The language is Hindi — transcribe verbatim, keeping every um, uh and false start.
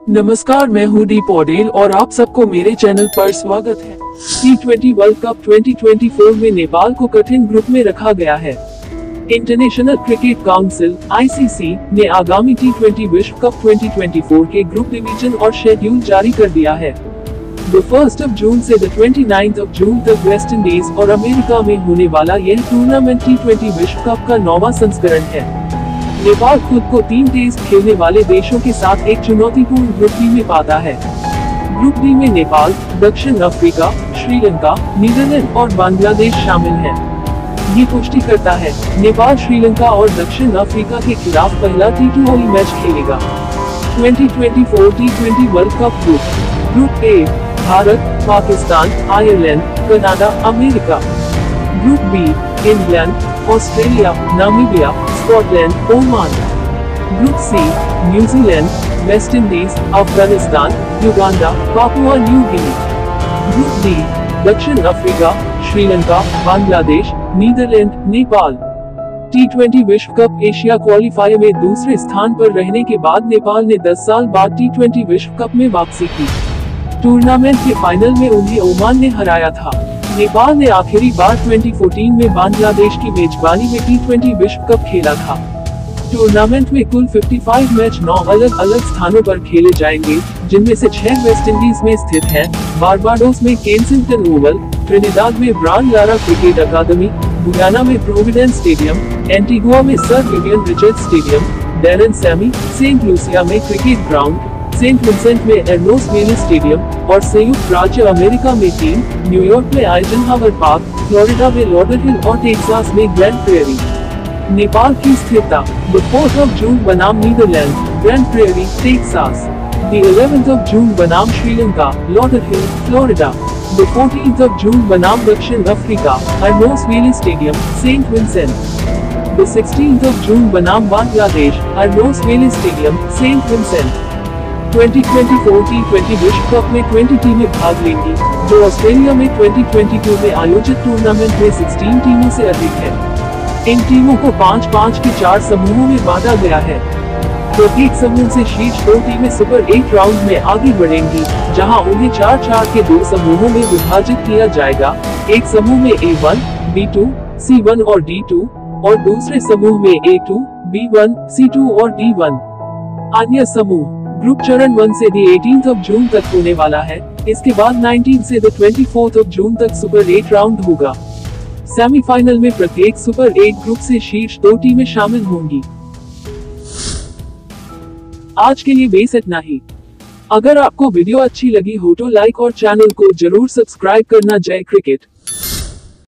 नमस्कार, मैं हूँ डी पौडेल और आप सबको मेरे चैनल पर स्वागत है। T twenty World Cup twenty twenty four में नेपाल को कठिन ग्रुप में रखा गया है। International Cricket Council I C C ने आगामी टी ट्वेंटी विश्व कप ट्वेंटी ट्वेंटी फोर के ग्रुप डिवीजन और शेड्यूल जारी कर दिया है। द फर्स्ट ऑफ जून से the twenty ninth of June तक वेस्ट इंडीज और अमेरिका में होने वाला यह टूर्नामेंट टी ट्वेंटी विश्व कप का नौवां संस्करण है। नेपाल खुद को तीन टेस्ट खेलने वाले देशों के साथ एक चुनौतीपूर्ण ग्रुप डी में पाता है। ग्रुप डी में नेपाल, दक्षिण अफ्रीका, श्रीलंका, नीदरलैंड और बांग्लादेश शामिल हैं। ये पुष्टि करता है नेपाल श्रीलंका और दक्षिण अफ्रीका के खिलाफ पहला टी ट्वेंटी मैच खेलेगा। Twenty twenty four T twenty World cup group group A Bharat, Pakistan, Ireland, Canada, America. Group B England, Australia, Namibia, Scotland, Oman. Group C New Zealand, West Indies, Afghanistan, Uganda, Papua New Guinea. Group D दक्षिण Africa, Sri Lanka, Bangladesh, Netherlands, Nepal. T twenty विश्व कप एशिया क्वालीफायर में दूसरे स्थान पर रहने के बाद नेपाल ने दस साल बाद टी ट्वेंटी विश्व कप में वापसी की। टूर्नामेंट के फाइनल में उन्हें ओमान ने हराया था। नेपाल ने आखिरी बार ट्वेंटी फोर्टीन में बांग्लादेश की मेजबानी में टी ट्वेंटी विश्व कप खेला था। टूर्नामेंट में कुल पचपन मैच नौ अलग अलग स्थानों पर खेले जाएंगे, जिनमें से छह वेस्ट इंडीज में स्थित हैं, बारबाडोस में केंसिंगटन ओवल, ट्रिनिडाद में ब्रांड लारा क्रिकेट अकादमी, गुयाना में प्रोविडेंस स्टेडियम, एंटीगुआ में sir Vivian Richards stadium, Darren Sami, Saint Lucia में क्रिकेट ग्राउंड, सेंट विंसेंट में एर्नोस वेली स्टेडियम और संयुक्त राज्य अमेरिका में टीम, न्यूयॉर्क में आइजनहावर पार्क, फ्लोरिडा में लॉडरहिल और टेक्सास में ग्रैंड प्रेरी। नेपाल की स्थिरता द फोर्थ ऑफ जून बनाम Netherlands, grand prairie, Texas. The eleventh of June बनाम Sri Lanka, Lauderhill, Florida. The fourteenth of June बनाम दक्षिण Africa, Arnos Vale Stadium, Saint Vincent. The sixteenth of June बनाम Bangladesh, Arnos Vale Stadium, Saint Vincent. Twenty twenty four T twenty विश्व कप में बीस टीमें भाग लेंगी, जो ऑस्ट्रेलिया में ट्वेंटी ट्वेंटी टू में आयोजित टूर्नामेंट में सोलह टीमों से अधिक है। इन टीमों को पाँच पाँच के चार समूहों में बांटा गया है। प्रत्येक समूह से शीर्ष दो टीमें सुपर एट राउंड में आगे बढ़ेंगी, जहां उन्हें चार चार के दो समूहों में विभाजित किया जाएगा। एक समूह में A one, B two, C one और डी टू और दूसरे समूह में A two, B one, C two और डी वन। अन्य समूह ग्रुप चरण वन से दी एटीन्थ ऑफ जून तक होने वाला है। इसके बाद नाइनटीन से the twenty fourth of June तक सुपर एट राउंड होगा। सेमीफाइनल में प्रत्येक सुपर एट ग्रुप से शीर्ष दो टीमें शामिल होंगी। आज के लिए बस इतना ही। अगर आपको वीडियो अच्छी लगी हो तो लाइक और चैनल को जरूर सब्सक्राइब करना। जय क्रिकेट।